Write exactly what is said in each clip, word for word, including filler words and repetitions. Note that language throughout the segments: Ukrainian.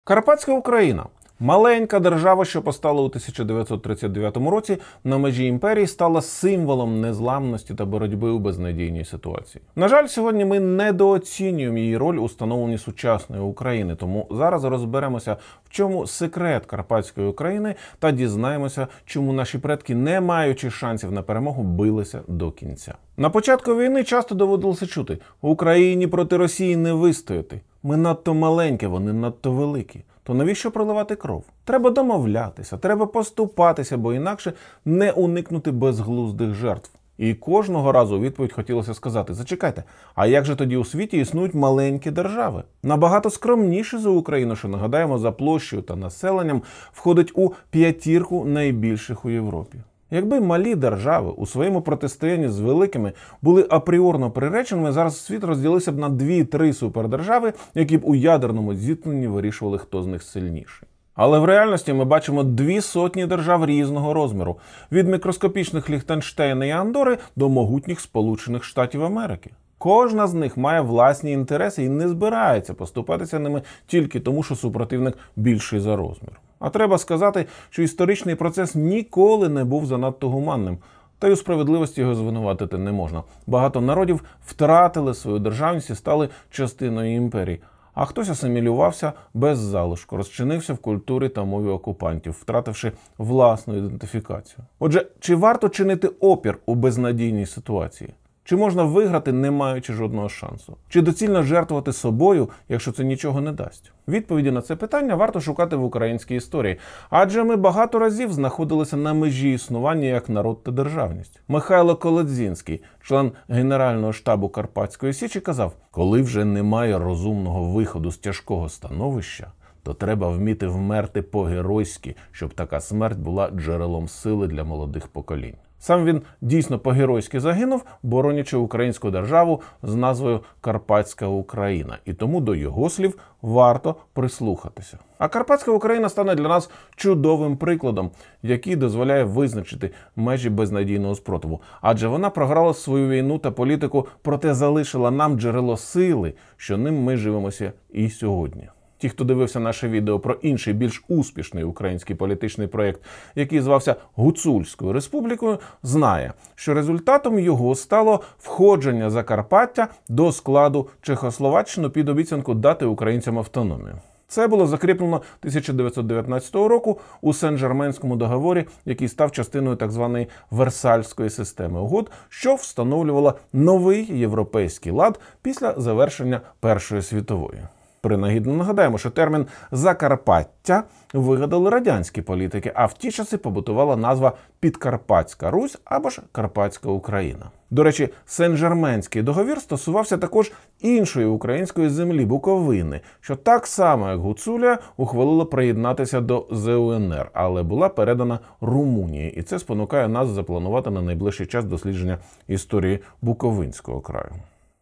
Карпатська Україна. Маленька держава, що постала у тисяча дев'ятсот тридцять дев'ятому році на межі імперії, стала символом незламності та боротьби у безнадійній ситуації. На жаль, сьогодні ми недооцінюємо її роль у становленні сучасної України, тому зараз розберемося, в чому секрет Карпатської України та дізнаємося, чому наші предки, не маючи шансів на перемогу, билися до кінця. На початку війни часто доводилося чути: Україні проти Росії не вистояти. Ми надто маленькі, вони надто великі. То навіщо проливати кров? Треба домовлятися, треба поступатися, бо інакше не уникнути безглуздих жертв. І кожного разу у відповідь хотілося сказати: зачекайте, а як же тоді у світі існують маленькі держави? Набагато скромніші за Україну, що, нагадаємо, за площею та населенням входить у п'ятірку найбільших у Європі. Якби малі держави у своєму протистоянні з великими були апріорно приреченими, зараз світ розділився б на дві-три супердержави, які б у ядерному зіткненні вирішували, хто з них сильніший. Але в реальності ми бачимо дві сотні держав різного розміру. Від мікроскопічних Ліхтенштейна і Андори до могутніх Сполучених Штатів Америки. Кожна з них має власні інтереси і не збирається поступатися ними тільки тому, що супротивник більший за розмір. А треба сказати, що історичний процес ніколи не був занадто гуманним. Та й у справедливості його звинуватити не можна. Багато народів втратили свою державність і стали частиною імперії. А хтось асимілювався без залишку, розчинився в культурі та мові окупантів, втративши власну ідентифікацію. Отже, чи варто чинити опір у безнадійній ситуації? Чи можна виграти, не маючи жодного шансу? Чи доцільно жертвувати собою, якщо це нічого не дасть? Відповіді на це питання варто шукати в українській історії. Адже ми багато разів знаходилися на межі існування як народ та державність. Михайло Колодзінський, член Генерального штабу Карпатської Січі, казав: «Коли вже немає розумного виходу з тяжкого становища, то треба вміти вмерти по-геройськи, щоб така смерть була джерелом сили для молодих поколінь». Сам він дійсно по-геройськи загинув, боронячи українську державу з назвою Карпатська Україна. І тому до його слів варто прислухатися. А Карпатська Україна стане для нас чудовим прикладом, який дозволяє визначити межі безнадійного спротиву. Адже вона програла свою війну та політику, проте залишила нам джерело сили, що ним ми живемося і сьогодні. Ті, хто дивився наше відео про інший, більш успішний український політичний проєкт, який звався Гуцульською республікою, знає, що результатом його стало входження Закарпаття до складу Чехословаччини під обіцянку дати українцям автономію. Це було закріплено тисяча дев'ятсот дев'ятнадцятого року у Сен-Жерменському договорі, який став частиною так званої Версальської системи угод, що встановлювала новий європейський лад після завершення Першої світової. Принагідно нагадаємо, що термін «Закарпаття» вигадали радянські політики, а в ті часи побутувала назва «Підкарпатська Русь» або ж «Карпатська Україна». До речі, Сен-Жерменський договір стосувався також іншої української землі – Буковини, що так само, як Гуцулія, ухвалила приєднатися до Зе У Ен Ер, але була передана Румунії. І це спонукає нас запланувати на найближчий час дослідження історії Буковинського краю.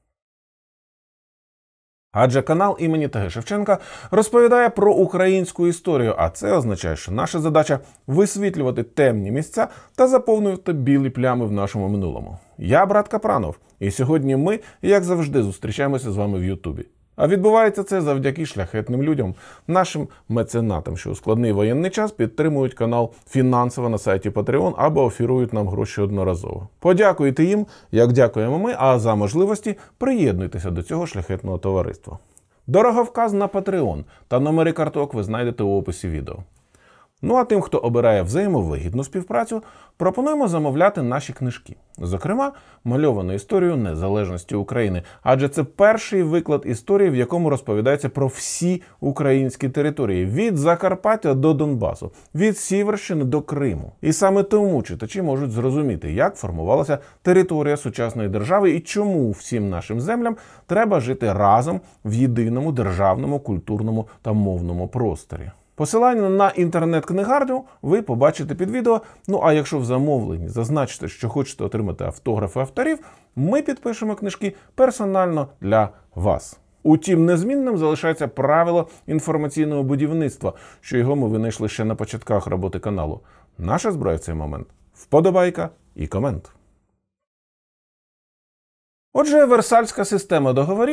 Адже канал імені Таги Шевченка розповідає про українську історію, а це означає, що наша задача – висвітлювати темні місця та заповнювати білі плями в нашому минулому. Я брат Капранов, і сьогодні ми, як завжди, зустрічаємося з вами в Ютубі. А відбувається це завдяки шляхетним людям, нашим меценатам, що у складний воєнний час підтримують канал фінансово на сайті Patreon або офірують нам гроші одноразово. Подякуйте їм, як дякуємо ми, а за можливості приєднуйтеся до цього шляхетного товариства. Дороговказ на Patreon та номери карток ви знайдете у описі відео. Ну а тим, хто обирає взаємовигідну співпрацю, пропонуємо замовляти наші книжки. Зокрема, мальовану історію незалежності України. Адже це перший виклад історії, в якому розповідається про всі українські території. Від Закарпаття до Донбасу, від Сіверщини до Криму. І саме тому читачі можуть зрозуміти, як формувалася територія сучасної держави і чому всім нашим землям треба жити разом в єдиному державному, культурному та мовному просторі. Посилання на інтернет-книгарню ви побачите під відео. Ну а якщо в замовленні зазначите, що хочете отримати автографи авторів, ми підпишемо книжки персонально для вас. Утім, незмінним залишається правило інформаційного будівництва, що його ми винайшли ще на початках роботи каналу. Наша зброя в цей момент – вподобайка і комент. Отже, Версальська система договорів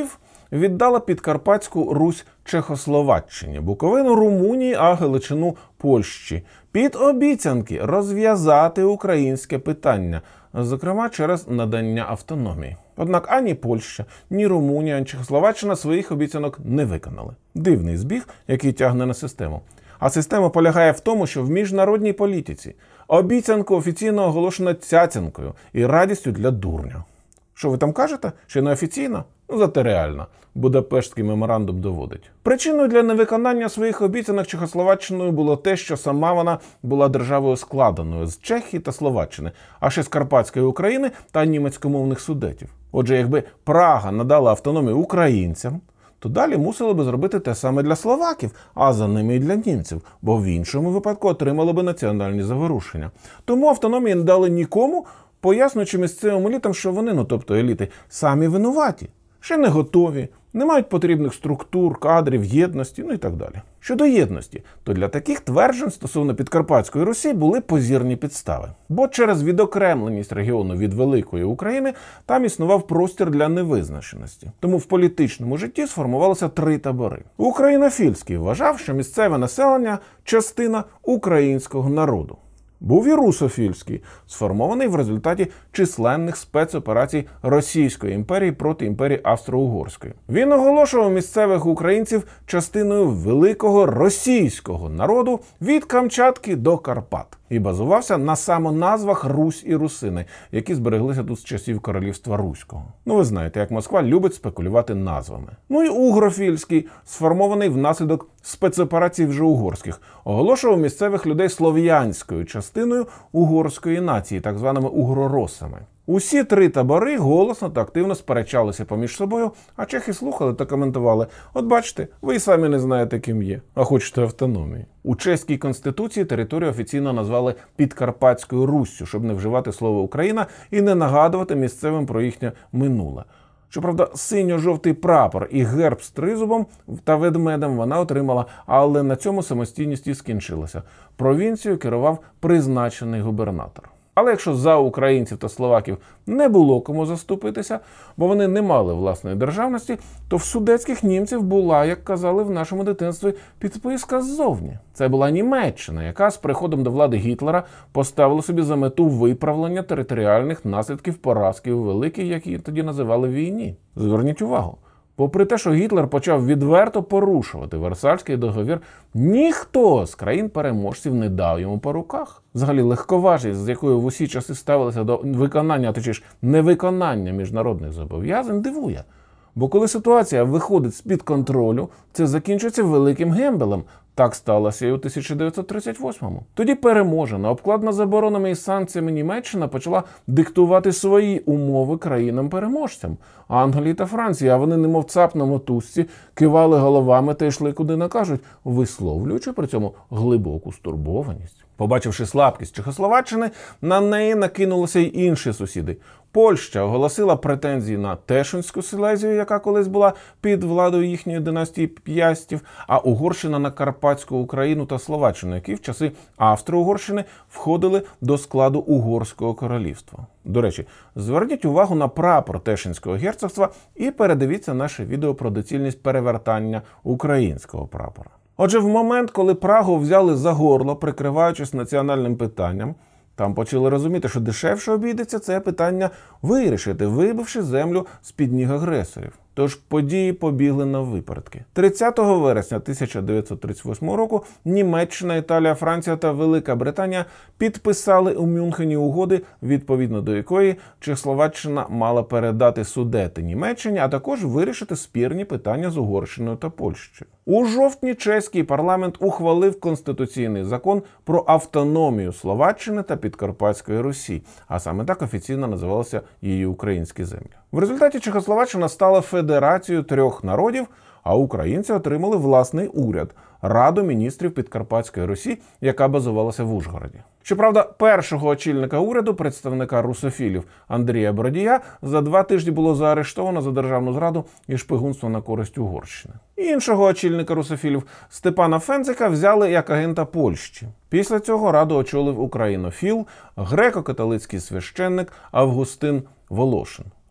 віддала Підкарпатську Русь Чехословаччині, Буковину Румунії, а Галичину Польщі під обіцянки розв'язати українське питання, зокрема через надання автономії. Однак ані Польща, ні Румунія, ні Чехословаччина своїх обіцянок не виконали. Дивний збіг, який тягне на систему. А система полягає в тому, що в міжнародній політиці обіцянку офіційно оголошено цяцянкою і радістю для дурня. Що ви там кажете? Ще не офіційно? Ну, зате реально. Будапештський меморандум доводить. Причиною для невиконання своїх обіцянок Чехословаччиною було те, що сама вона була державою складеною з Чехії та Словаччини, а ще з Карпатської України та німецькомовних судетів. Отже, якби Прага надала автономію українцям, то далі мусили би зробити те саме для словаків, а за ними і для німців, бо в іншому випадку отримали би національні заворушення. Тому автономії не дали нікому, пояснюючи місцевим елітам, що вони, ну тобто еліти, самі винуваті, ще не готові, не мають потрібних структур, кадрів, єдності, ну і так далі. Щодо єдності, то для таких тверджень стосовно Підкарпатської Русі були позірні підстави. Бо через відокремленість регіону від Великої України там існував простір для невизначеності. Тому в політичному житті сформувалося три табори. Українофільський вважав, що місцеве населення – частина українського народу. Був і русофільський, сформований в результаті численних спецоперацій Російської імперії проти імперії Австро-Угорської. Він оголошував місцевих українців частиною великого російського народу від Камчатки до Карпат і базувався на самоназвах Русь і Русини, які збереглися тут з часів королівства Руського. Ну ви знаєте, як Москва любить спекулювати назвами. Ну і угрофільський, сформований внаслідок спецоперацій вже угорських, оголошував місцевих людей слов'янською частиною угорської нації, так званими угроросами. Усі три табори голосно та активно сперечалися поміж собою, а чехи слухали та коментували: «От бачите, ви й самі не знаєте, ким є, а хочете автономії». У чеській конституції територію офіційно назвали Підкарпатською Руссю, щоб не вживати слово «Україна» і не нагадувати місцевим про їхнє минуле. Щоправда, синьо-жовтий прапор і герб з тризубом та ведмедем вона отримала, але на цьому самостійність і скінчилася. Провінцією керував призначений губернатор. Але якщо за українців та словаків не було кому заступитися, бо вони не мали власної державності, то в судетських німців була, як казали в нашому дитинстві, підписка ззовні. Це була Німеччина, яка з приходом до влади Гітлера поставила собі за мету виправлення територіальних наслідків поразки у великій, як її тоді називали, війні. Зверніть увагу. Попри те, що Гітлер почав відверто порушувати Версальський договір, ніхто з країн-переможців не дав йому по руках. Взагалі, легковажність, з якою в усі часи ставилися до виконання, а точніше невиконання міжнародних зобов'язань, дивує. Бо коли ситуація виходить з-під контролю, це закінчується великим гембелем. Так сталося і у тисяча дев'ятсот тридцять восьмому. Тоді переможена, обкладена заборонами і санкціями Німеччина почала диктувати свої умови країнам-переможцям. Англії та Франції, а вони немов цап на мотузці, кивали головами та йшли куди накажуть, висловлюючи при цьому глибоку стурбованість. Побачивши слабкість Чехословаччини, на неї накинулися й інші сусіди. Польща оголосила претензії на Тешинську Силезію, яка колись була під владою їхньої династії П'ястів, а Угорщина на Карпатську Україну та Словаччину, які в часи Австро-Угорщини входили до складу Угорського королівства. До речі, зверніть увагу на прапор Тешинського герцогства і передивіться наше відео про доцільність перевертання українського прапора. Отже, в момент, коли Прагу взяли за горло, прикриваючись національним питанням, там почали розуміти, що дешевше обійдеться це питання вирішити, вибивши землю з-під ніг агресорів. Тож події побігли на випередки. тридцятого вересня тисяча дев'ятсот тридцять восьмого року Німеччина, Італія, Франція та Велика Британія підписали у Мюнхені угоди, відповідно до якої Чехословаччина мала передати Судети Німеччині, а також вирішити спірні питання з Угорщиною та Польщею. У жовтні чеський парламент ухвалив конституційний закон про автономію Словаччини та Підкарпатської Русі, а саме так офіційно називалися її українські землі. В результаті Чехословаччина стала федерацією трьох народів, а українці отримали власний уряд – Раду міністрів Підкарпатської Русі, яка базувалася в Ужгороді. Щоправда, першого очільника уряду, представника русофілів Андрія Бродія, за два тижні було заарештовано за державну зраду і шпигунство на користь Угорщини. Іншого очільника русофілів Степана Фензика взяли як агента Польщі. Після цього раду очолив українофіл, греко-католицький священник Августин Волошин.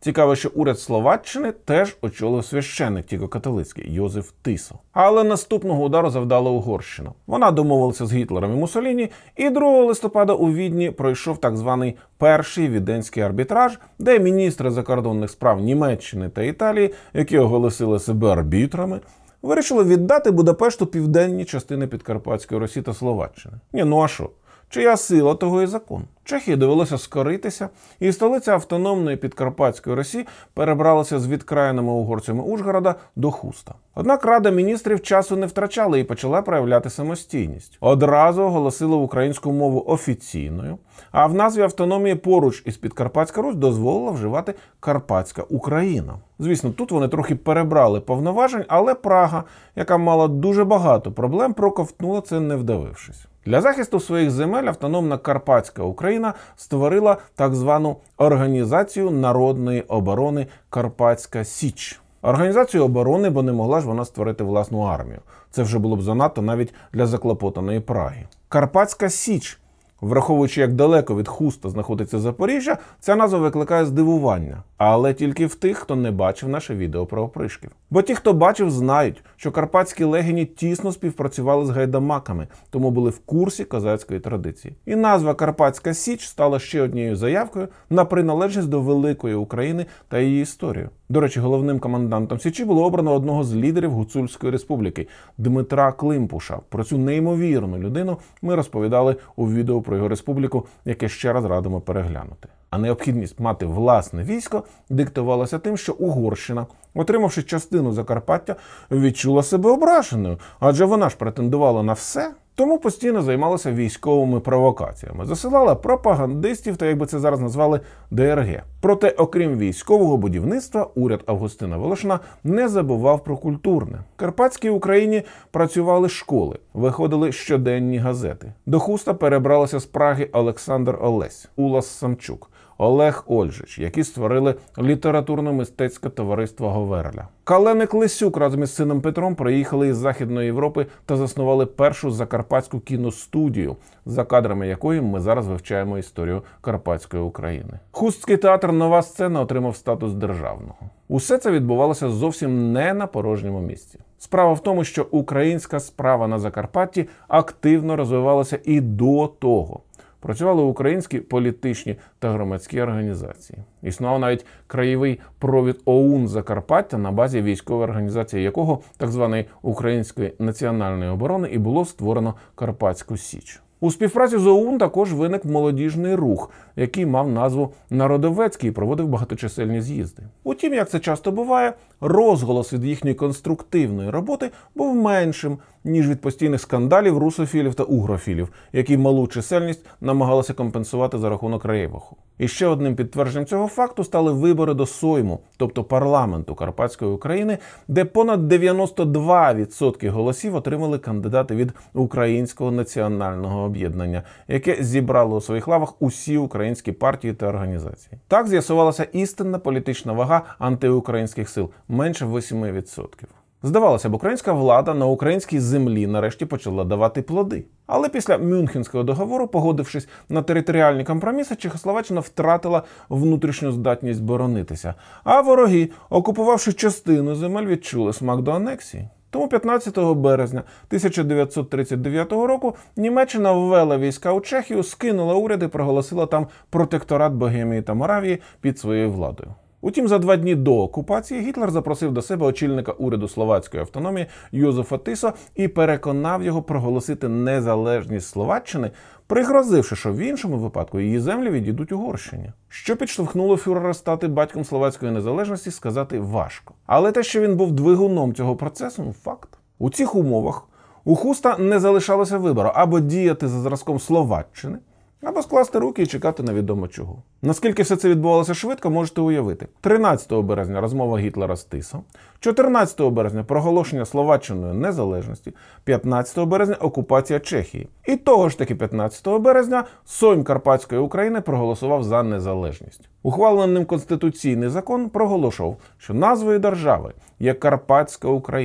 Цікаво, що уряд Словаччини теж очолив священник, тільки католицький, Йозеф Тисо. Але наступного удару завдала Угорщина. Вона домовилася з Гітлером і Муссоліні, і другого листопада у Відні пройшов так званий перший віденський арбітраж, де міністри закордонних справ Німеччини та Італії, які оголосили себе арбітрами, вирішили віддати Будапешту південні частини Підкарпатської Русі та Словаччини. Ні, ну а що? Чия сила, того і закон. Чехії довелося скоритися, і столиця автономної Підкарпатської Русі перебралася з відкраїними угорцями Ужгорода до Хуста. Однак Рада міністрів часу не втрачала і почала проявляти самостійність. Одразу оголосила українську мову офіційною, а в назві автономії поруч із Підкарпатська Русь дозволила вживати Карпатська Україна. Звісно, тут вони трохи перебрали повноважень, але Прага, яка мала дуже багато проблем, проковтнула це, не вдавившись. Для захисту своїх земель автономна Карпатська Україна створила так звану Організацію народної оборони Карпатська Січ. Організацію оборони, бо не могла ж вона створити власну армію. Це вже було б занадто навіть для заклопотаної Праги. Карпатська Січ, враховуючи, як далеко від Хуста знаходиться Запоріжжя, ця назва викликає здивування. Але тільки в тих, хто не бачив наше відео про опришків. Бо ті, хто бачив, знають, що карпатські легені тісно співпрацювали з гайдамаками, тому були в курсі козацької традиції. І назва Карпатська Січ стала ще однією заявкою на приналежність до великої України та її історію. До речі, головним комендантом Січі було обрано одного з лідерів Гуцульської республіки – Дмитра Климпуша. Про цю неймовірну людину ми розповідали у відео про його республіку, яке ще раз радимо переглянути. А необхідність мати власне військо диктувалася тим, що Угорщина, отримавши частину Закарпаття, відчула себе ображеною, адже вона ж претендувала на все. Тому постійно займалася військовими провокаціями, засилала пропагандистів та, як би це зараз назвали, де ер ге. Проте, окрім військового будівництва, уряд Августина Волошина не забував про культурне. В Карпатській Україні працювали школи, виходили щоденні газети. До Хуста перебралися з Праги Олександр Олесь, Улас Самчук, Олег Ольжич, які створили літературно-мистецьке товариство Говерля. Каленик Лисюк разом із сином Петром приїхали із Західної Європи та заснували першу закарпатську кіностудію, за кадрами якої ми зараз вивчаємо історію Карпатської України. Хустський театр «Нова сцена» отримав статус державного. Усе це відбувалося зовсім не на порожньому місці. Справа в тому, що українська справа на Закарпатті активно розвивалася і до того. Працювали українські політичні та громадські організації. Існував навіть краєвий провід о у ен Закарпаття, на базі військової організації якого, так званої Української національної оборони, і було створено Карпатську Січ. У співпраці з о у ен також виник молодіжний рух, який мав назву «Народовецький» і проводив багаточисельні з'їзди. Утім, як це часто буває, розголос від їхньої конструктивної роботи був меншим, ніж від постійних скандалів русофілів та угрофілів, які малу чисельність намагалися компенсувати за рахунок рейваху. І ще одним підтвердженням цього факту стали вибори до Сойму, тобто парламенту Карпатської України, де понад дев'яносто два відсотки голосів отримали кандидати від Українського національного об'єднання, яке зібрало у своїх лавах усі українські партії та організації. Так з'ясувалася істинна політична вага антиукраїнських сил – менше восьми відсотків. Здавалося б, українська влада на українській землі нарешті почала давати плоди. Але після Мюнхенського договору, погодившись на територіальні компроміси, Чехословаччина втратила внутрішню здатність боронитися. А вороги, окупувавши частину земель, відчули смак до анексії. Тому п'ятнадцятого березня тисяча дев'ятсот тридцять дев'ятого року Німеччина ввела війська у Чехію, скинула уряд і проголосила там протекторат Богемії та Моравії під своєю владою. Утім, за два дні до окупації Гітлер запросив до себе очільника уряду словацької автономії Йозефа Тисо і переконав його проголосити незалежність Словаччини, пригрозивши, що в іншому випадку її землі відійдуть Угорщині. Що підштовхнуло фюрера стати батьком словацької незалежності, сказати важко. Але те, що він був двигуном цього процесу – факт. У цих умовах у Хуста не залишалося вибору або діяти за зразком Словаччини, або скласти руки і чекати невідомо чого. Наскільки все це відбувалося швидко, можете уявити. тринадцятого березня розмова Гітлера з Тисо, чотирнадцятого березня проголошення Словаччиною незалежності, п'ятнадцятого березня окупація Чехії. І того ж таки п'ятнадцятого березня Сойм Карпатської України проголосував за незалежність. Ухвалений ним конституційний закон проголошував, що назвою держави є Карпатська Україна,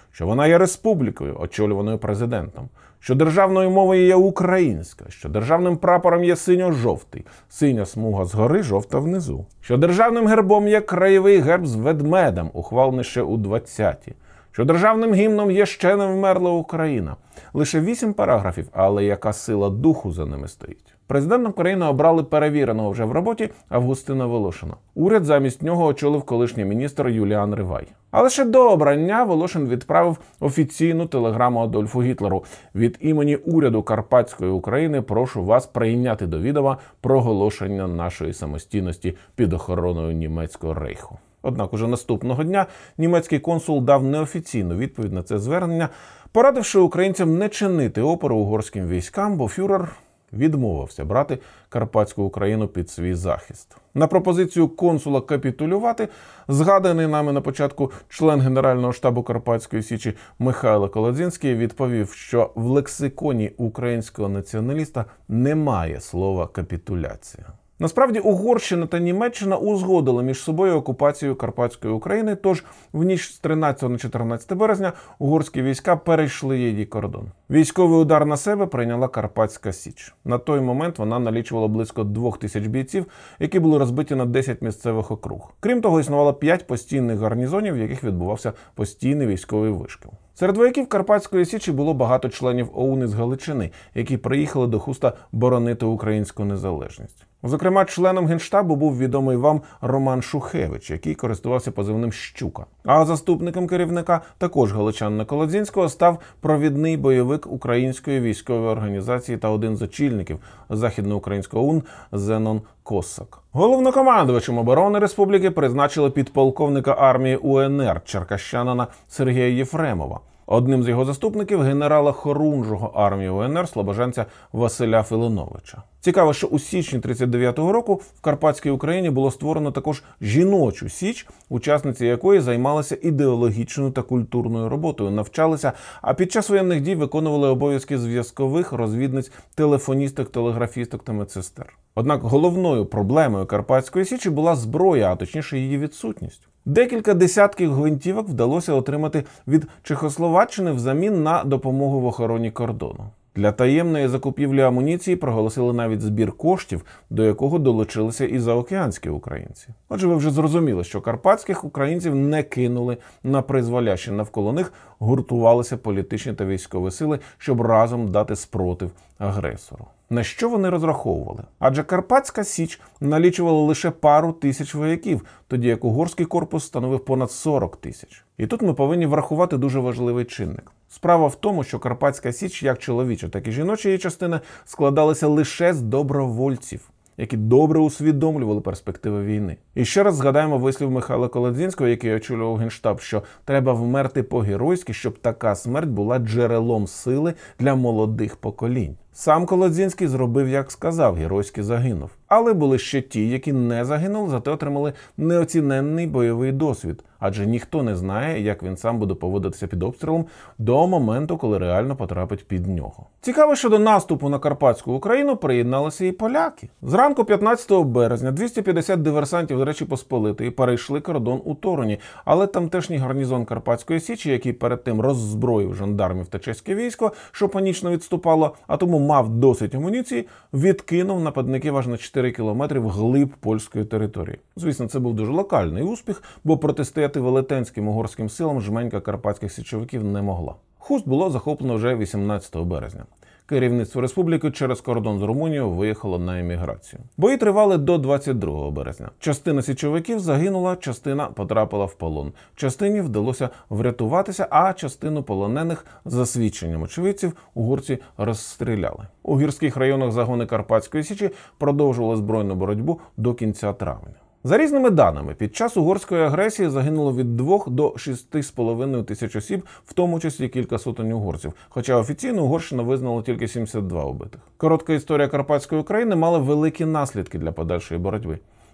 що вона є республікою, очолюваною президентом, що державною мовою є українська, що державним прапором є синьо-жовтий, синя смуга згори, жовта внизу, що державним гербом є краєвий герб з ведмедем, ухвалений ще у двадцяті, що державним гімном є «Ще не вмерла Україна». Лише вісім параграфів, але яка сила духу за ними стоїть. Президентом країни обрали перевіреного вже в роботі Августина Волошина. Уряд замість нього очолив колишній міністр Юліан Ривай. Але ще до обрання Волошин відправив офіційну телеграму Адольфу Гітлеру: від імені уряду Карпатської України прошу вас прийняти до відома проголошення нашої самостійності під охороною німецького рейху. Однак уже наступного дня німецький консул дав неофіційну відповідь на це звернення, порадивши українцям не чинити опору угорським військам, бо фюрер відмовився брати Карпатську Україну під свій захист. На пропозицію консула капітулювати згаданий нами на початку член Генерального штабу Карпатської Січі Михайло Колодзинський відповів, що в лексиконі українського націоналіста немає слова «капітуляція». Насправді, Угорщина та Німеччина узгодили між собою окупацію Карпатської України, тож в ніч з тринадцятого на чотирнадцяте березня угорські війська перейшли її кордон. Військовий удар на себе прийняла Карпатська Січ. На той момент вона налічувала близько двох тисяч бійців, які були розбиті на десять місцевих округ. Крім того, існувало п'ять постійних гарнізонів, в яких відбувався постійний військовий вишкіл. Серед вояків Карпатської Січі було багато членів ОУН із Галичини, які приїхали до Хуста боронити українську незалежність. Зокрема, членом Генштабу був відомий вам Роман Шухевич, який користувався позивним «Щука». А заступником керівника, також галичанина Колодзинського, став провідний бойовик української військової організації та один з очільників Західноукраїнського ОУН Зенон Косак. Головнокомандувачем оборони республіки призначили підполковника армії УНР черкащанина Сергія Єфремова. Одним з його заступників – генерала хорунжого армії УНР слобожанця Василя Филиновича. Цікаво, що у січні тридцять дев'ятого року в Карпатській Україні було створено також жіночу січ, учасниці якої займалися ідеологічною та культурною роботою, навчалися, а під час воєнних дій виконували обов'язки зв'язкових, розвідниць, телефоністок, телеграфісток та медсестер. Однак головною проблемою Карпатської Січі була зброя, а точніше її відсутність. Декілька десятків гвинтівок вдалося отримати від Чехословаччини взамін на допомогу в охороні кордону. Для таємної закупівлі амуніції проголосили навіть збір коштів, до якого долучилися і заокеанські українці. Отже, ви вже зрозуміли, що карпатських українців не кинули на призволяще, навколо них гуртувалися політичні та військові сили, щоб разом дати спротив агресору. На що вони розраховували? Адже Карпатська Січ налічувала лише пару тисяч вояків, тоді як угорський корпус становив понад сорок тисяч. І тут ми повинні врахувати дуже важливий чинник. Справа в тому, що Карпатська Січ, як чоловіча, так і жіноча її частина, складалися лише з добровольців, які добре усвідомлювали перспективи війни. І ще раз згадаємо вислів Михайла Колодзинського, який очолював Генштаб, що треба вмерти по-геройськи, щоб така смерть була джерелом сили для молодих поколінь. Сам Колодзинський зробив, як сказав, геройськи загинув. Але були ще ті, які не загинули, зате отримали неоціненний бойовий досвід. Адже ніхто не знає, як він сам буде поводитися під обстрілом до моменту, коли реально потрапить під нього. Цікаво, що до наступу на Карпатську Україну приєдналися і поляки. Зранку п'ятнадцятого березня двісті п'ятдесят диверсантів з Речі Посполитої перейшли кордон у Тороні, але тамтешній гарнізон Карпатської Січі, який перед тим роззброїв жандармів та чеське військо, що панічно відступало, а тому мав досить амуніції, відкинув нападників аж на чотири кілометри вглиб польської території. Звісно, це був дуже локальний успіх, бо протистояти велетенським угорським силам жменька карпатських січовиків не могла. Хуст було захоплено вже вісімнадцятого березня. Керівництво республіки через кордон з Румунією виїхало на еміграцію. Бої тривали до двадцять другого березня. Частина січовиків загинула, частина потрапила в полон. Частині вдалося врятуватися, а частину полонених, за свідченням очевидців, угорці розстріляли. У гірських районах загони Карпатської Січі продовжували збройну боротьбу до кінця травня. За різними даними, під час угорської агресії загинуло від двох до шести з половиною тисяч осіб, в тому числі кілька сотень угорців, хоча офіційно Угорщина визнала тільки сімдесят два убитих. Коротка історія Карпатської України мала великі наслідки для подальшої боротьби.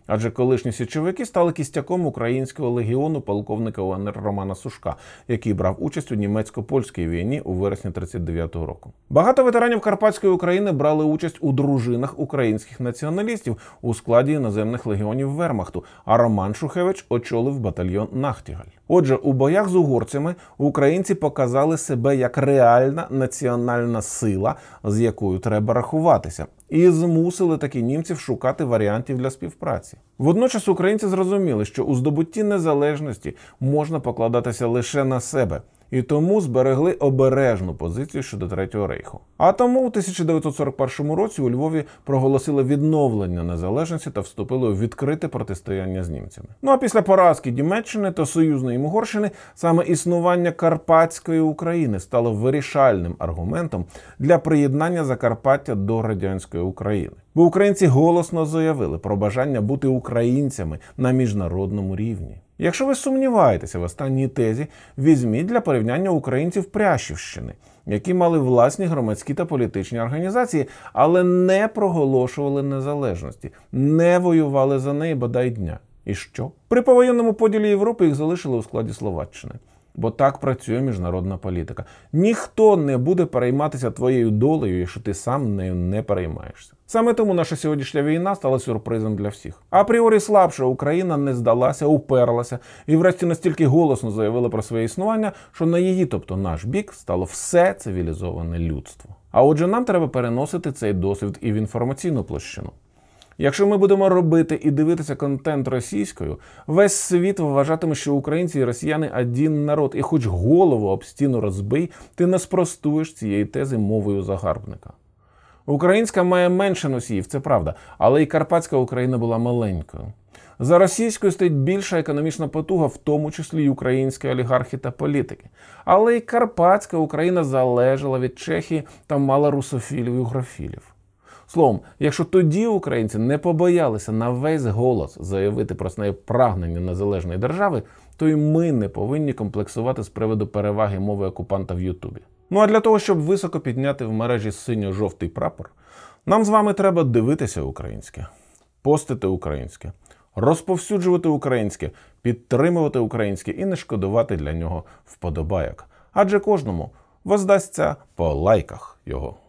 Адже колишні січовики стали кістяком українського легіону полковника УНР Романа Сушка, який брав участь у німецько-польській війні у вересні тридцять дев'ятого року. Багато ветеранів Карпатської України брали участь у дружинах українських націоналістів у складі іноземних легіонів Вермахту, а Роман Шухевич очолив батальйон Нахтігаль. Отже, у боях з угорцями українці показали себе як реальна національна сила, з якою треба рахуватися, і змусили таки німців шукати варіантів для співпраці. Водночас українці зрозуміли, що у здобутті незалежності можна покладатися лише на себе, і тому зберегли обережну позицію щодо Третього рейху. А тому у тисяча дев'ятсот сорок першому році у Львові проголосили відновлення незалежності та вступили у відкрите протистояння з німцями. Ну а після поразки Німеччини та союзної їм Угорщини саме існування Карпатської України стало вирішальним аргументом для приєднання Закарпаття до радянської України. Бо українці голосно заявили про бажання бути українцями на міжнародному рівні. Якщо ви сумніваєтеся в останній тезі, візьміть для порівняння українців Прящівщини, які мали власні громадські та політичні організації, але не проголошували незалежності, не воювали за неї бодай дня. І що? При повоєнному поділі Європи їх залишили у складі Словаччини. Бо так працює міжнародна політика. Ніхто не буде перейматися твоєю долею, якщо ти сам нею не переймаєшся. Саме тому наша сьогоднішня війна стала сюрпризом для всіх. Апріорі слабша Україна не здалася, уперлася і врешті настільки голосно заявила про своє існування, що на її, тобто наш бік, стало все цивілізоване людство. А отже, нам треба переносити цей досвід і в інформаційну площину. Якщо ми будемо робити і дивитися контент російською, весь світ вважатиме, що українці і росіяни – один народ, і хоч голову об стіну розбий, ти не спростуєш цієї тези мовою загарбника. Українська має менше носіїв, це правда, але і Карпатська Україна була маленькою. За російською стоїть більша економічна потуга, в тому числі й українські олігархи та політики. Але і Карпатська Україна залежала від Чехії та мала русофілів і угрофілів. Словом, якщо тоді українці не побоялися на весь голос заявити про своє прагнення незалежної держави, то й ми не повинні комплексувати з приводу переваги мови окупанта в Ютубі. Ну а для того, щоб високо підняти в мережі синьо-жовтий прапор, нам з вами треба дивитися українське, постити українське, розповсюджувати українське, підтримувати українське і не шкодувати для нього вподобайок. Адже кожному воздасться по лайках його.